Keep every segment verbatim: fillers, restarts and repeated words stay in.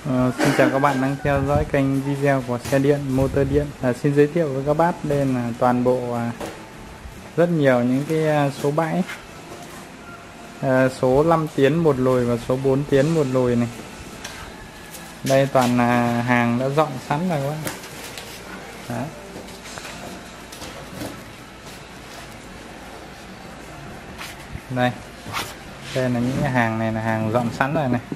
Ờ, xin chào các bạn đang theo dõi kênh video của xe điện motor điện. À, xin giới thiệu với các bác đây là toàn bộ à, rất nhiều những cái à, số bãi, à, số năm tiến một lùi và số bốn tiến một lùi này. Đây toàn là hàng đã dọn sẵn rồi các bạn. Đấy. Đây, đây là những cái hàng này là hàng dọn sẵn rồi này,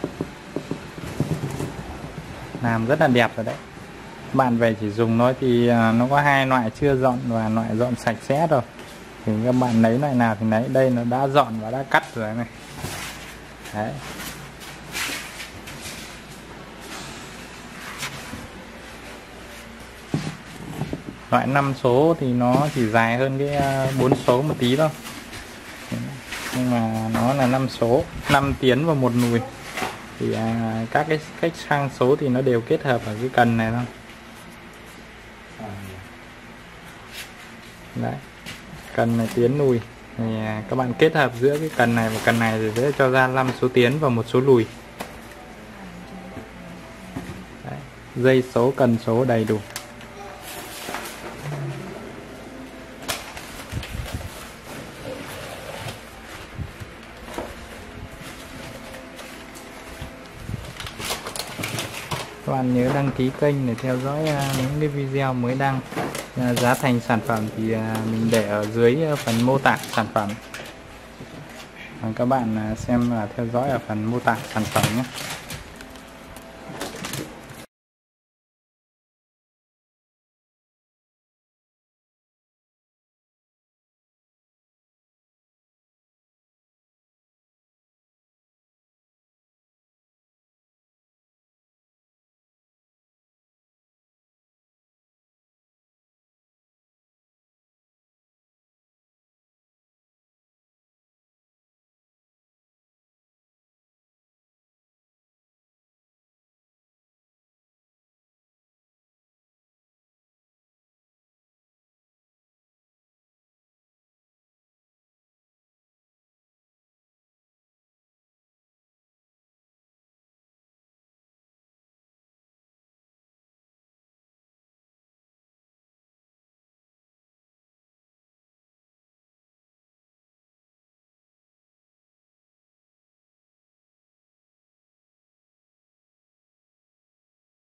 làm rất là đẹp rồi đấy. Bạn về chỉ dùng nó thì nó có hai loại chưa dọn và loại dọn sạch sẽ rồi, thì các bạn lấy loại nào thì lấy. Đây nó đã dọn và đã cắt rồi này. Đấy. Loại năm số thì nó chỉ dài hơn cái bốn số một tí thôi, nhưng mà nó là năm số, năm tiến và một lùi. Thì à, các cái cách sang số thì nó đều kết hợp ở cái cần này thôi. Đấy, cần này tiến lùi thì à, các bạn kết hợp giữa cái cần này và cần này thì sẽ cho ra năm số tiến và một số lùi. Đấy, dây số cần số đầy đủ. Các bạn nhớ đăng ký kênh để theo dõi những cái video mới đăng. Giá thành sản phẩm thì mình để ở dưới phần mô tả sản phẩm. Các bạn xem và theo dõi ở phần mô tả sản phẩm nhé.